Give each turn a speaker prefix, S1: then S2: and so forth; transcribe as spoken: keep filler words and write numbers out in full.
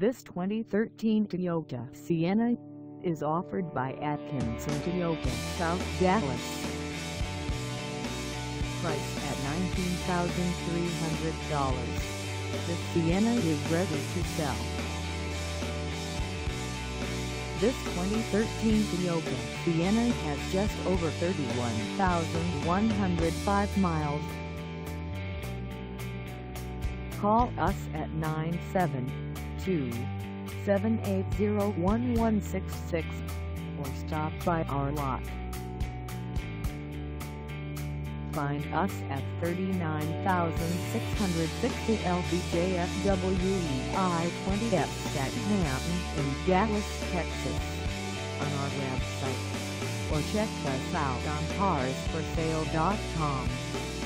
S1: This twenty thirteen Toyota Sienna is offered by Atkinson Toyota South Dallas. Priced at nineteen thousand three hundred dollars, this Sienna is ready to sell. This twenty thirteen Toyota Sienna has just over thirty-one thousand one hundred five miles. Call us at nine seven two, seven eight zero, one one six six or stop by our lot. Find us at thirty-nine thousand six hundred sixty L B J F W E I twenty F at Hampton in Dallas, Texas, on our website, or check us out on cars for sale dot com.